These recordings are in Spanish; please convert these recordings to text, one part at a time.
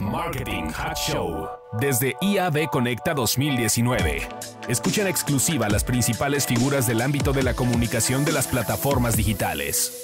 Marketing Hack Show desde IAB Conecta 2019. Escucha en exclusiva las principales figuras del ámbito de la comunicación de las plataformas digitales.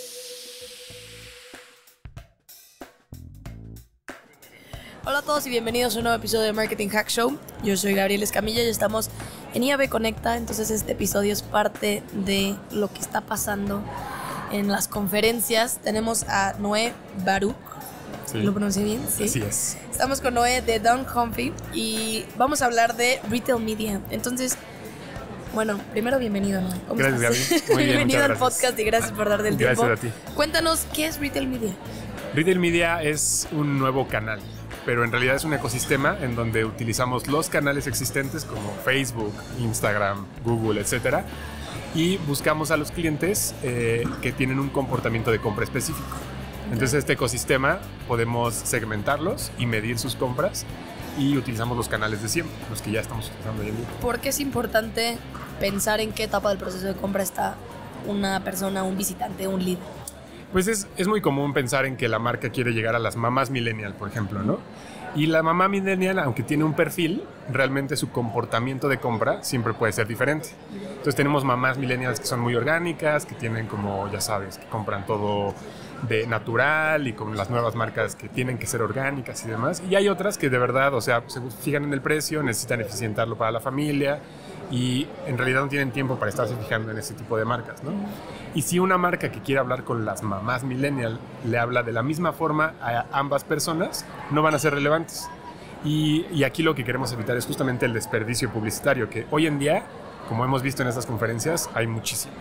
Hola a todos y bienvenidos a un nuevo episodio de Marketing Hack Show. Yo soy Gabriel Escamilla y estamos en IAB Conecta. Entonces este episodio es parte de lo que está pasando en las conferencias. Tenemos a Noé Baruch. Sí. ¿Lo pronuncié bien? Sí. Así es. Estamos con Noé de Don Comfy y vamos a hablar de Retail Media. Entonces, bueno, primero bienvenido, Noé. ¿Cómo Gracias, estás? Gaby. Muy bien, Bienvenido al muchas gracias. podcast y gracias por darte el tiempo. Gracias a ti. Cuéntanos, ¿qué es Retail Media? Retail Media es un nuevo canal, pero en realidad es un ecosistema en donde utilizamos los canales existentes como Facebook, Instagram, Google, etcétera, y buscamos a los clientes que tienen un comportamiento de compra específico. Entonces este ecosistema podemos segmentarlos y medir sus compras y utilizamos los canales de siempre, los que ya estamos utilizando hoy en día. ¿Por qué es importante pensar en qué etapa del proceso de compra está una persona, un visitante, un lead? Pues es muy común pensar en que la marca quiere llegar a las mamás millennial, por ejemplo, ¿no? Y la mamá millennial, aunque tiene un perfil, realmente su comportamiento de compra siempre puede ser diferente. Entonces tenemos mamás millennials que son muy orgánicas, que tienen como, ya sabes, que compran todo de natural y con las nuevas marcas que tienen que ser orgánicas y demás. Y hay otras que de verdad, o sea, se fijan en el precio, necesitan eficientarlo para la familia y en realidad no tienen tiempo para estarse fijando en ese tipo de marcas, ¿no? Y si una marca que quiere hablar con las mamás millennial le habla de la misma forma a ambas personas, no van a ser relevantes. Y aquí lo que queremos evitar es justamente el desperdicio publicitario, que hoy en día, como hemos visto en estas conferencias, hay muchísimo.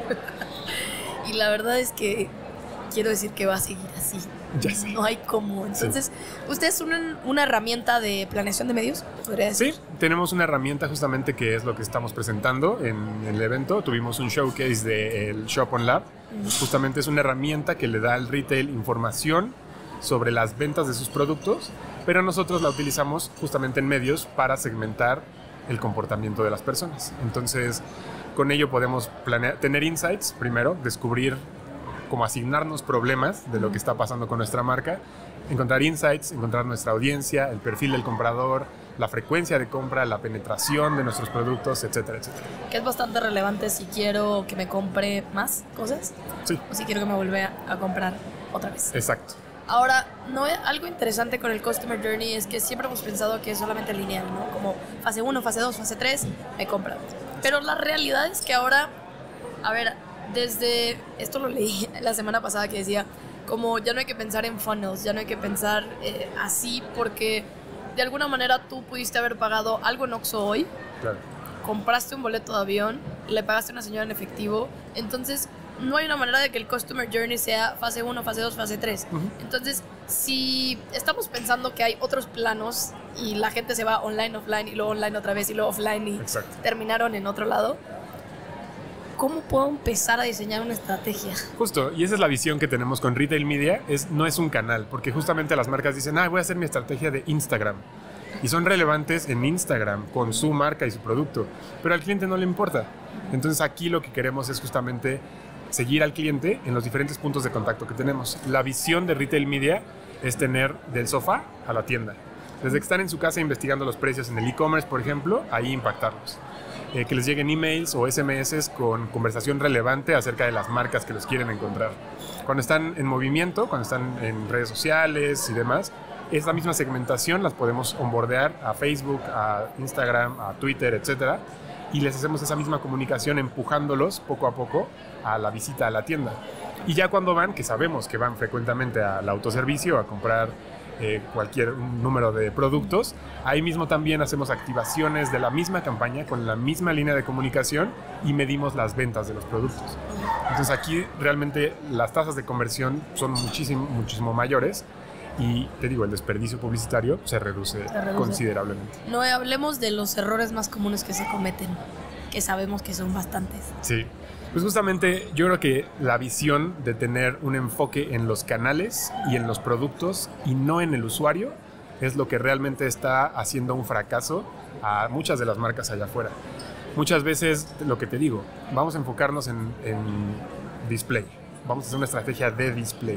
Y la verdad es que quiero decir que va a seguir así. Ya sé. No hay cómo. Entonces, ¿ustedes son una herramienta de planeación de medios? ¿Podría decir? Sí, tenemos una herramienta justamente que es lo que estamos presentando en el evento. Tuvimos un showcase del Shop on Lab. Justamente es una herramienta que le da al retail información sobre las ventas de sus productos, pero nosotros la utilizamos justamente en medios para segmentar el comportamiento de las personas. Entonces, con ello podemos tener insights, primero, descubrir cómo asignarnos problemas de lo que está pasando con nuestra marca, encontrar insights, encontrar nuestra audiencia, el perfil del comprador, la frecuencia de compra, la penetración de nuestros productos, etcétera, etcétera. Que es bastante relevante si quiero que me compre más cosas. Sí. O si quiero que me vuelva a comprar otra vez. Exacto. Ahora, algo interesante con el Customer Journey es que siempre hemos pensado que es solamente lineal, ¿no? Como fase 1, fase 2, fase 3, me compran. Pero la realidad es que ahora, a ver, esto lo leí la semana pasada que decía, como ya no hay que pensar en funnels, ya no hay que pensar así, porque de alguna manera tú pudiste haber pagado algo en Oxxo hoy, Claro. compraste un boleto de avión, le pagaste a una señora en efectivo, entonces no hay una manera de que el Customer Journey sea fase 1, fase 2, fase 3. Entonces, si estamos pensando que hay otros planos y la gente se va online, offline y luego online otra vez y luego offline y Exacto. terminaron en otro lado, ¿cómo puedo empezar a diseñar una estrategia? Justo, y esa es la visión que tenemos con Retail Media, no es un canal, porque justamente las marcas dicen, voy a hacer mi estrategia de Instagram. Y son relevantes en Instagram, con su marca y su producto, pero al cliente no le importa. Entonces aquí lo que queremos es justamente seguir al cliente en los diferentes puntos de contacto que tenemos. La visión de Retail Media es tener del sofá a la tienda. Desde que están en su casa investigando los precios en el e-commerce, por ejemplo, ahí impactarlos. Que les lleguen emails o SMS con conversación relevante acerca de las marcas que los quieren encontrar. Cuando están en movimiento, cuando están en redes sociales y demás, esa misma segmentación las podemos onboardear a Facebook, a Instagram, a Twitter, etcétera, y les hacemos esa misma comunicación empujándolos poco a poco a la visita a la tienda. Y ya cuando van, que sabemos que van frecuentemente al autoservicio a comprar cualquier número de productos, ahí mismo también hacemos activaciones de la misma campaña con la misma línea de comunicación y medimos las ventas de los productos. Entonces aquí realmente las tasas de conversión son muchísimo mayores y te digo, el desperdicio publicitario se reduce considerablemente. No hablemos de los errores más comunes que se cometen, que sabemos que son bastantes. Sí. Pues justamente yo creo que la visión de tener un enfoque en los canales y en los productos y no en el usuario es lo que realmente está haciendo un fracaso a muchas de las marcas allá afuera. Muchas veces, lo que te digo, vamos a enfocarnos en display, vamos a hacer una estrategia de display.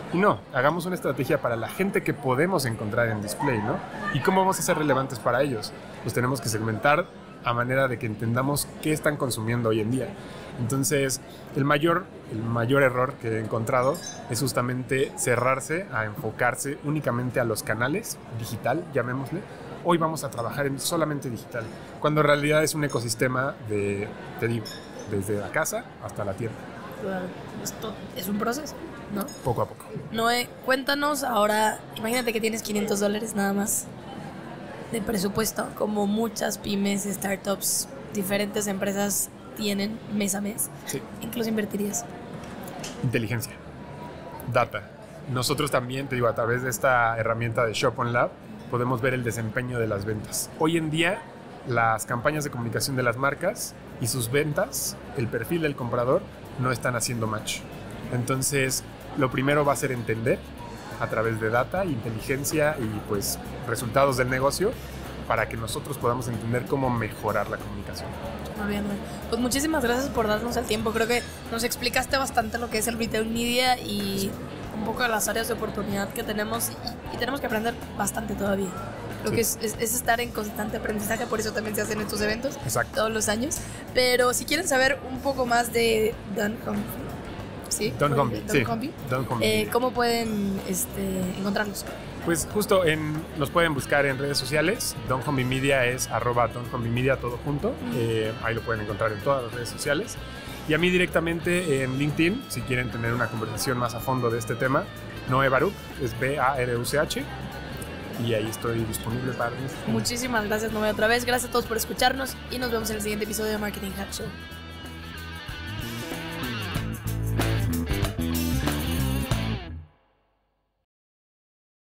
Y no, hagamos una estrategia para la gente que podemos encontrar en display, ¿no? ¿Y cómo vamos a ser relevantes para ellos? Pues tenemos que segmentar a manera de que entendamos qué están consumiendo hoy en día. Entonces, el mayor error que he encontrado es justamente cerrarse a enfocarse únicamente a los canales digital, llamémosle. Hoy vamos a trabajar en solamente digital, cuando en realidad es un ecosistema de, te digo, desde la casa hasta la tienda. Claro, esto es un proceso, ¿no? Poco a poco. Noé, cuéntanos ahora, imagínate que tienes $500 nada más de presupuesto, como muchas pymes, startups, diferentes empresas tienen mes a mes. Sí. ¿En qué los invertirías? Inteligencia, data. Nosotros también, te digo, a través de esta herramienta de Shop on Lab, podemos ver el desempeño de las ventas. Hoy en día, las campañas de comunicación de las marcas y sus ventas, el perfil del comprador, no están haciendo match. Entonces, lo primero va a ser entender a través de data, inteligencia y pues resultados del negocio para que nosotros podamos entender cómo mejorar la comunicación. Muy bien, Noé. Pues muchísimas gracias por darnos el tiempo. Creo que nos explicaste bastante lo que es el retail media y un poco de las áreas de oportunidad que tenemos y tenemos que aprender bastante todavía. Creo que es estar en constante aprendizaje, por eso también se hacen estos eventos. Exacto. Todos los años. Pero si quieren saber un poco más de dunnhumby, ¿sí? dunnhumby, sí. Dunnhumby. ¿Cómo pueden encontrarlos? Pues justo nos pueden buscar en redes sociales. dunnhumby Media es @dunnhumby Media todo junto. Ahí lo pueden encontrar en todas las redes sociales. Y a mí directamente en LinkedIn, si quieren tener una conversación más a fondo de este tema, Noé Baruch, es Baruch. Y ahí estoy disponible para... Muchísimas gracias, Noé, otra vez. Gracias a todos por escucharnos y nos vemos en el siguiente episodio de Marketing Hack Show.